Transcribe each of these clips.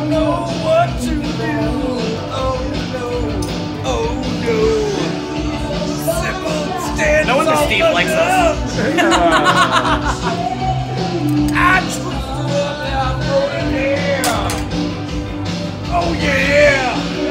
don't know what to do. Oh no, oh no. Simple stand. No wonder Steve likes us. I just threw up that rolling hair. Oh yeah.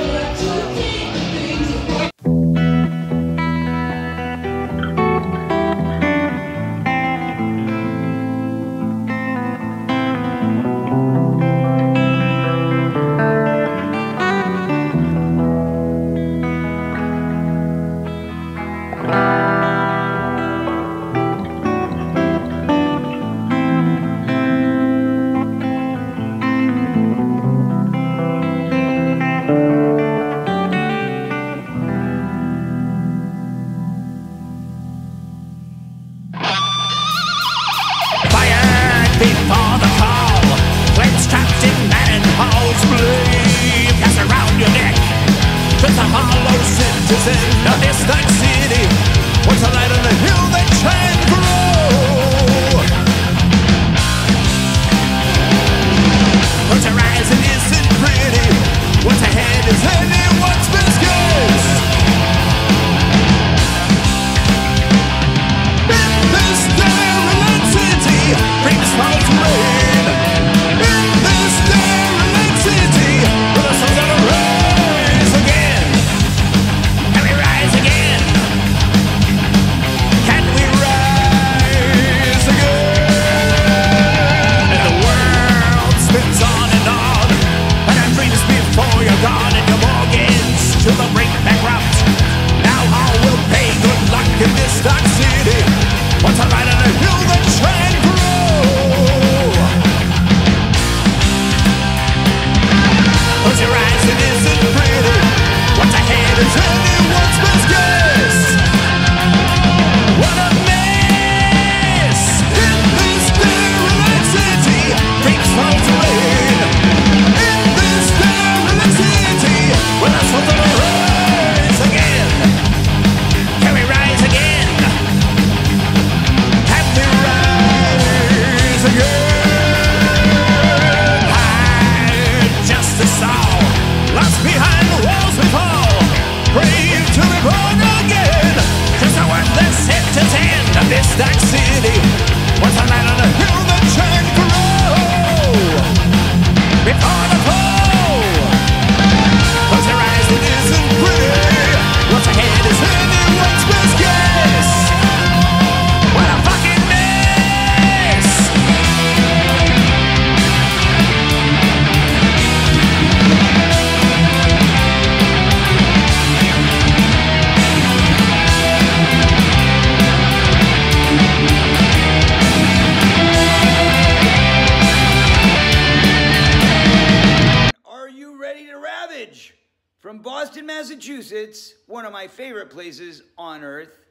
From Boston, Massachusetts, one of my favorite places on earth,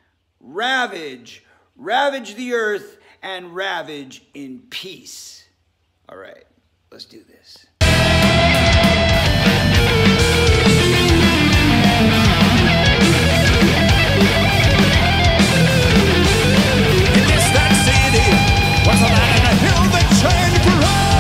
Ravage. Ravage the earth and ravage in peace. All right, let's do this. In this dark city, what's a light in a hill that shine for us?